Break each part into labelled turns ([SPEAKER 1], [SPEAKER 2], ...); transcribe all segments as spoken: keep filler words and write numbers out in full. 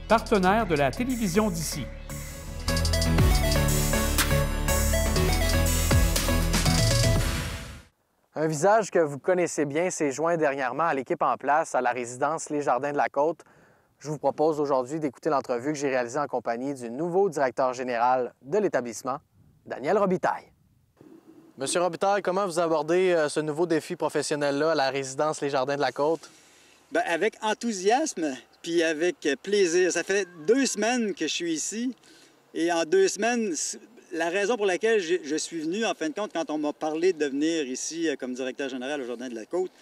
[SPEAKER 1] partenaire de la télévision d'ici.
[SPEAKER 2] Un visage que vous connaissez bien s'est joint dernièrement à l'équipe en place à la résidence Les Jardins de la Côte. Je vous propose aujourd'hui d'écouter l'entrevue que j'ai réalisée en compagnie du nouveau directeur général de l'établissement, Daniel Robitaille. Monsieur Robitaille, comment vous abordez euh, ce nouveau défi professionnel-là à la résidence Les Jardins de la Côte?
[SPEAKER 3] Bien, avec enthousiasme puis avec plaisir. Ça fait deux semaines que je suis ici et en deux semaines, la raison pour laquelle je, je suis venu, en fin de compte, quand on m'a parlé de venir ici comme directeur général au Jardin de la Côte,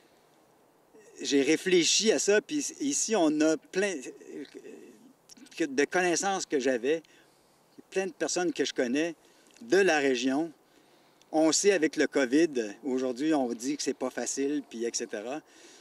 [SPEAKER 3] j'ai réfléchi à ça, puis ici, on a plein de connaissances que j'avais, plein de personnes que je connais de la région. On sait avec le COVID, aujourd'hui, on dit que c'est pas facile, puis et cetera.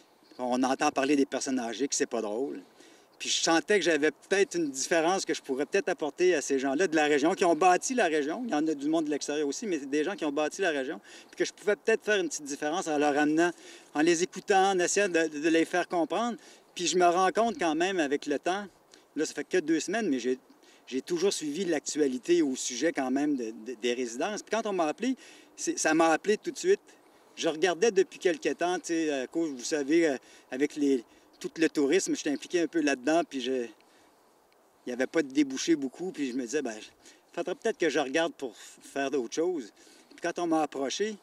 [SPEAKER 3] On entend parler des personnes âgées, que c'est pas drôle. Puis je sentais que j'avais peut-être une différence que je pourrais peut-être apporter à ces gens-là de la région, qui ont bâti la région. Il y en a du monde de l'extérieur aussi, mais des gens qui ont bâti la région. Puis que je pouvais peut-être faire une petite différence en leur amenant, en les écoutant, en essayant de, de les faire comprendre. Puis je me rends compte quand même avec le temps, là ça fait que deux semaines, mais j'ai, j'ai toujours suivi l'actualité au sujet quand même de, de, des résidences. Puis quand on m'a appelé, ça m'a appelé tout de suite. Je regardais depuis quelque temps, tu sais, à cause, vous savez, avec les... tout le tourisme, j'étais impliqué un peu là-dedans, puis je... il n'y avait pas de débouché beaucoup, puis je me disais, bien, il faudrait peut-être que je regarde pour faire d'autres choses. Puis quand on m'a approché,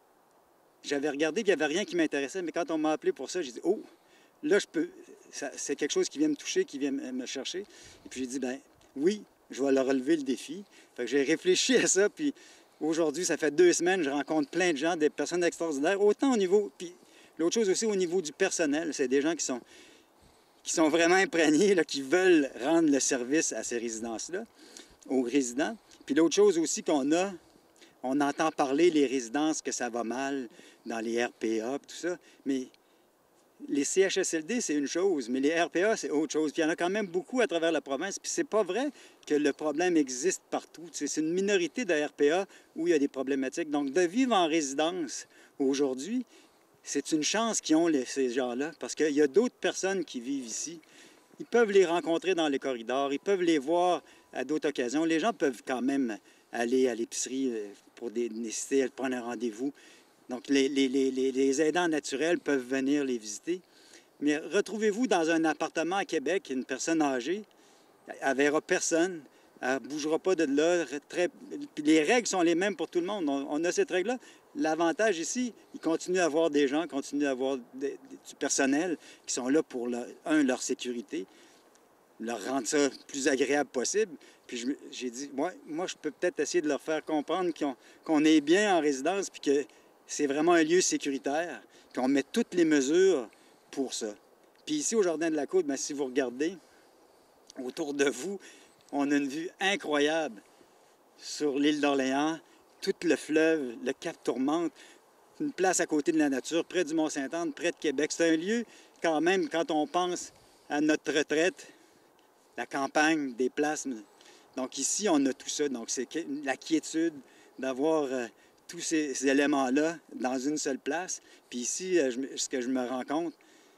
[SPEAKER 3] j'avais regardé, puis il n'y avait rien qui m'intéressait, mais quand on m'a appelé pour ça, j'ai dit, oh, là, je peux, ça, c'est quelque chose qui vient me toucher, qui vient me chercher. Et puis j'ai dit, bien, oui, je vais leur relever le défi. Fait que j'ai réfléchi à ça, puis aujourd'hui, ça fait deux semaines, je rencontre plein de gens, des personnes extraordinaires, autant au niveau... Puis, l'autre chose aussi, au niveau du personnel, c'est des gens qui sont, qui sont vraiment imprégnés, là, qui veulent rendre le service à ces résidences-là, aux résidents. Puis l'autre chose aussi qu'on a, on entend parler, les résidences, que ça va mal dans les R P A, tout ça, mais les C H S L D, c'est une chose, mais les R P A, c'est autre chose. Puis il y en a quand même beaucoup à travers la province, puis c'est pas vrai que le problème existe partout. C'est une minorité de R P A où il y a des problématiques. Donc, de vivre en résidence aujourd'hui, c'est une chance qu'ils ont, les, ces gens-là, parce qu'il y a d'autres personnes qui vivent ici. Ils peuvent les rencontrer dans les corridors, ils peuvent les voir à d'autres occasions. Les gens peuvent quand même aller à l'épicerie pour des nécessités, prendre un rendez-vous. Donc, les, les, les, les aidants naturels peuvent venir les visiter. Mais retrouvez-vous dans un appartement à Québec, une personne âgée, elle ne verra personne, elle ne bougera pas de là. Très... Puis les règles sont les mêmes pour tout le monde. On, on a cette règle-là. L'avantage ici, il continue à avoir des gens, continue à avoir des, du personnel qui sont là pour, leur, un, leur sécurité, leur rendre ça plus agréable possible. Puis j'ai dit, moi, moi, je peux peut-être essayer de leur faire comprendre qu'on, qu'on est bien en résidence puis que c'est vraiment un lieu sécuritaire, puis on met toutes les mesures pour ça. Puis ici, au Jardin de la Côte, bien, si vous regardez autour de vous, on a une vue incroyable sur l'île d'Orléans, tout le fleuve, le cap Tourmente, une place à côté de la nature, près du Mont-Saint-Anne, près de Québec. C'est un lieu, quand même, quand on pense à notre retraite, la campagne, des places. Donc ici, on a tout ça. Donc c'est la quiétude d'avoir euh, tous ces, ces éléments-là dans une seule place. Puis ici, euh, je, ce que je me rends compte,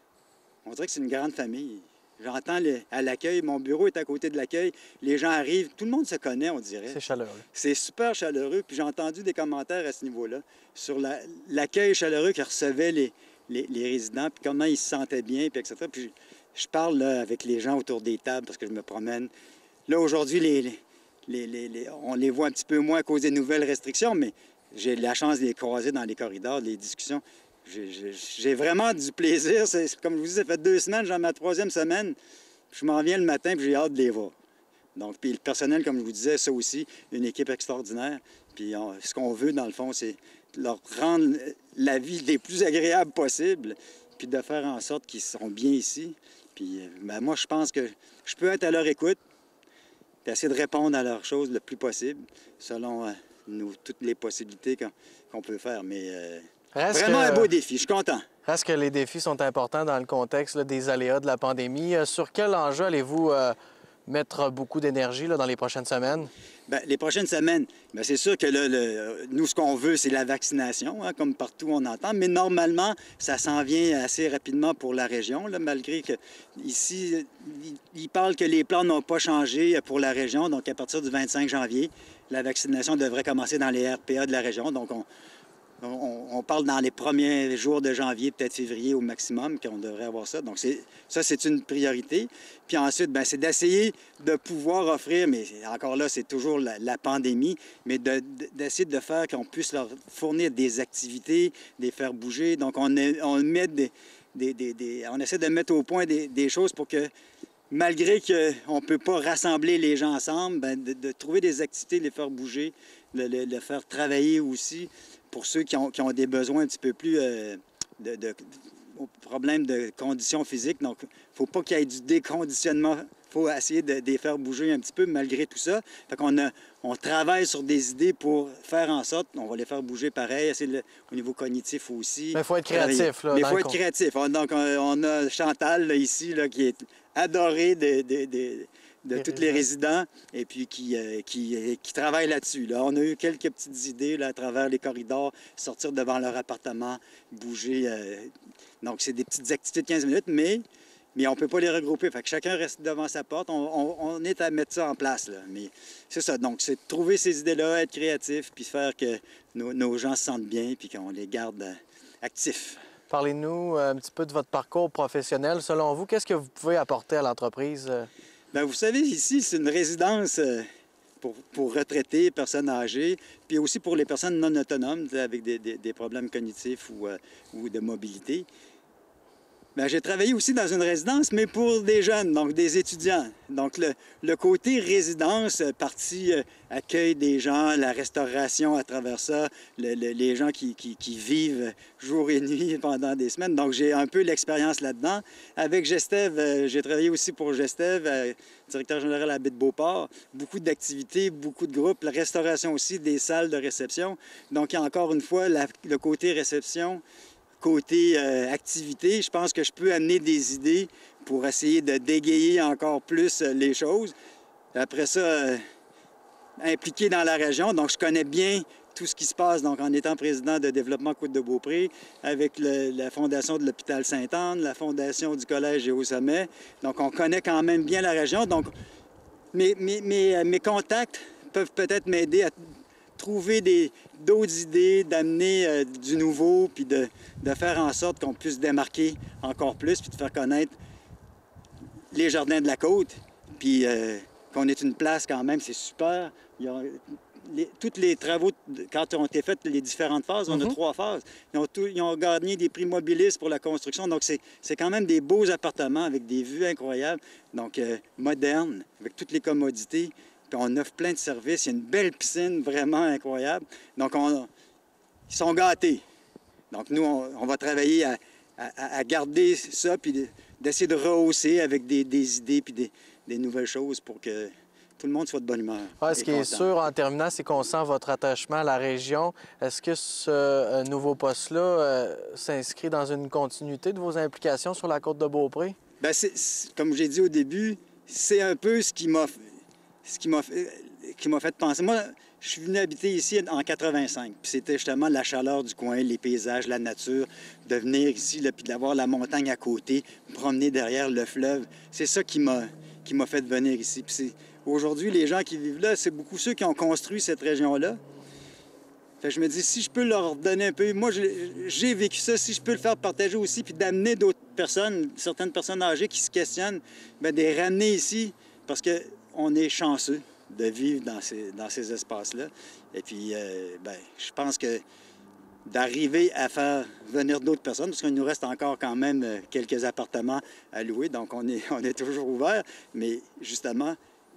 [SPEAKER 3] on dirait que c'est une grande famille. J'entends le, à l'accueil, mon bureau est à côté de l'accueil, les gens arrivent, tout le monde se connaît, on dirait.
[SPEAKER 2] C'est chaleureux.
[SPEAKER 3] C'est super chaleureux, puis j'ai entendu des commentaires à ce niveau-là sur la, l'accueil chaleureux que recevaient les, les, les résidents, puis comment ils se sentaient bien, puis et cetera. Puis je, je parle là, avec les gens autour des tables parce que je me promène. Là, aujourd'hui, les, les, les, les, les, on les voit un petit peu moins à cause des nouvelles restrictions, mais j'ai la chance de les croiser dans les corridors, les discussions. J'ai vraiment du plaisir. C'est, comme je vous dis, ça fait deux semaines, j'ai ma troisième semaine. Je m'en viens le matin puis j'ai hâte de les voir. Donc, puis le personnel, comme je vous disais, ça aussi, une équipe extraordinaire. Puis on, ce qu'on veut, dans le fond, c'est leur rendre la vie les plus agréable possible, puis de faire en sorte qu'ils sont bien ici. Puis ben, moi, je pense que je peux être à leur écoute, puis essayer de répondre à leurs choses le plus possible, selon euh, nous, toutes les possibilités qu'on, qu'on peut faire. Mais... Euh, Reste Vraiment que, un beau défi, je suis content.
[SPEAKER 2] Reste que les défis sont importants dans le contexte là, des aléas de la pandémie. Euh, sur quel enjeu allez-vous euh, mettre beaucoup d'énergie dans les prochaines semaines?
[SPEAKER 3] Bien, les prochaines semaines, bien, c'est sûr que là, le, nous, ce qu'on veut, c'est la vaccination, hein, comme partout on entend. Mais normalement, ça s'en vient assez rapidement pour la région, là, malgré que ici, ils parlent que les plans n'ont pas changé pour la région. Donc, à partir du vingt-cinq janvier, la vaccination devrait commencer dans les R P A de la région. Donc, on, on, on parle dans les premiers jours de janvier, peut-être février au maximum, qu'on devrait avoir ça. Donc, c'est, ça, c'est une priorité. Puis ensuite, bien, c'est d'essayer de pouvoir offrir, mais encore là, c'est toujours la, la pandémie, mais de, d'essayer de faire qu'on puisse leur fournir des activités, les faire bouger. Donc, on, est, on, met des, des, des, des, on essaie de mettre au point des, des choses pour que, malgré qu'on ne peut pas rassembler les gens ensemble, bien, de, de trouver des activités, les faire bouger, de le, le faire travailler aussi pour ceux qui ont, qui ont des besoins un petit peu plus euh, de, de, de problèmes de conditions physiques. Donc, il ne faut pas qu'il y ait du déconditionnement. Il faut essayer de, de les faire bouger un petit peu malgré tout ça. Fait qu'on a, on travaille sur des idées pour faire en sorte, on va les faire bouger pareil, essayer le, au niveau cognitif aussi.
[SPEAKER 2] Mais il faut être créatif. Là,
[SPEAKER 3] Mais il faut être créatif. Donc, on a Chantal là, ici là, qui est adorée de, de, de, de tous les résidents et puis qui, euh, qui, qui travaille là-dessus. Là. On a eu quelques petites idées là, à travers les corridors, sortir devant leur appartement, bouger. Euh... Donc, c'est des petites activités de quinze minutes, mais, mais on ne peut pas les regrouper. Fait que chacun reste devant sa porte. On, on, on est à mettre ça en place. Là. Mais c'est ça. Donc, c'est de trouver ces idées-là, être créatif, puis faire que nos, nos gens se sentent bien, puis qu'on les garde euh, actifs.
[SPEAKER 2] Parlez-nous un petit peu de votre parcours professionnel. Selon vous, qu'est-ce que vous pouvez apporter à l'entreprise?
[SPEAKER 3] Bien, vous savez, ici, c'est une résidence pour, pour retraités, personnes âgées, puis aussi pour les personnes non autonomes avec des, des, des problèmes cognitifs ou, euh, ou de mobilité. Bien, j'ai travaillé aussi dans une résidence, mais pour des jeunes, donc des étudiants. Donc, le, le côté résidence, partie euh, accueil des gens, la restauration à travers ça, le, le, les gens qui, qui, qui vivent jour et nuit pendant des semaines. Donc, j'ai un peu l'expérience là-dedans. Avec Gestev, euh, j'ai travaillé aussi pour Gestev, euh, directeur général à Baie-de-Beauport. Beaucoup d'activités, beaucoup de groupes, la restauration aussi, des salles de réception. Donc, encore une fois, la, le côté réception, côté euh, activité, je pense que je peux amener des idées pour essayer de dégayer encore plus euh, les choses. Après ça, euh, impliqué dans la région, donc je connais bien tout ce qui se passe, donc en étant président de développement Côte-de-Beaupré, avec le, la fondation de l'hôpital Sainte-Anne, la fondation du collège Géo-Sommet. Donc on connaît quand même bien la région. Donc mes, mes, mes, mes contacts peuvent peut-être m'aider à trouver des, d'autres idées, d'amener euh, du nouveau, puis de, de faire en sorte qu'on puisse démarquer encore plus, puis de faire connaître les Jardins de la Côte, puis euh, qu'on est une place quand même, c'est super. Il y a les, tous les travaux, quand ont été faits, les différentes phases, on mm-hmm. a trois phases. Ils ont, tout, ils ont gagné des prix mobilistes pour la construction, donc c'est, c'est quand même des beaux appartements avec des vues incroyables, donc euh, modernes, avec toutes les commodités. Puis on offre plein de services. Il y a une belle piscine vraiment incroyable. Donc, on, ils sont gâtés. Donc, nous, on, on va travailler à, à, à garder ça, puis de, d'essayer de rehausser avec des, des idées puis des, des nouvelles choses pour que tout le monde soit de bonne humeur.
[SPEAKER 2] Ouais, ce qui content. Est sûr, en terminant, c'est qu'on sent votre attachement à la région. Est-ce que ce euh, nouveau poste-là euh, s'inscrit dans une continuité de vos implications sur la côte de Beaupré? Bien,
[SPEAKER 3] c'est, c'est, comme j'ai dit au début, c'est un peu ce qui m'a... Ce qui m'a fait, qui m'a fait penser. Moi, je suis venu habiter ici en quatre-vingt-cinq. Puis c'était justement la chaleur du coin, les paysages, la nature, de venir ici, là, puis d'avoir la montagne à côté, me promener derrière le fleuve. C'est ça qui m'a, qui m'a fait venir ici. Puis c'est, aujourd'hui, les gens qui vivent là, c'est beaucoup ceux qui ont construit cette région-là. Fait que je me dis, si je peux leur donner un peu... Moi, j'ai vécu ça, si je peux le faire partager aussi, puis d'amener d'autres personnes, certaines personnes âgées qui se questionnent, bien, de les ramener ici, parce que on est chanceux de vivre dans ces, dans ces espaces-là. Et puis, euh, bien, je pense que d'arriver à faire venir d'autres personnes, parce qu'il nous reste encore quand même quelques appartements à louer, donc on est, on est toujours ouvert, mais justement,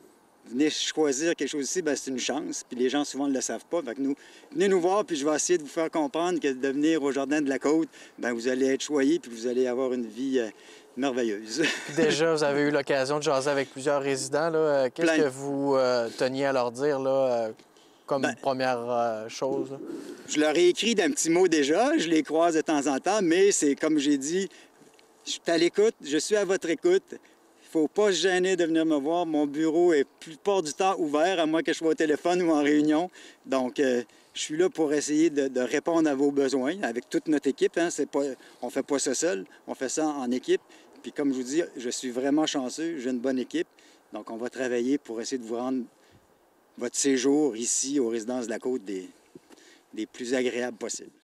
[SPEAKER 3] venir choisir quelque chose ici, bien, c'est une chance. Puis les gens, souvent, ne le savent pas. Fait que nous, venez nous voir, puis je vais essayer de vous faire comprendre que de venir au Jardin de la Côte, bien, vous allez être choyés, puis vous allez avoir une vie... Euh, merveilleuse.
[SPEAKER 2] Puis déjà, vous avez eu l'occasion de jaser avec plusieurs résidents. Là. Qu'est-ce Plein. que vous euh, teniez à leur dire là, euh, comme ben, première euh, chose? Là?
[SPEAKER 3] Je leur ai écrit d'un petit mot déjà. Je les croise de temps en temps, mais c'est comme j'ai dit, je suis à l'écoute, je suis à votre écoute. faut pas se gêner de venir me voir. Mon bureau est la plupart du temps ouvert, à moins que je sois au téléphone ou en réunion. Donc, euh, je suis là pour essayer de, de répondre à vos besoins avec toute notre équipe. Hein. C'est pas, on ne fait pas ça seul, on fait ça en équipe. Puis comme je vous dis, je suis vraiment chanceux, j'ai une bonne équipe. Donc, on va travailler pour essayer de vous rendre votre séjour ici, aux Résidences de la Côte, des, des plus agréables possibles.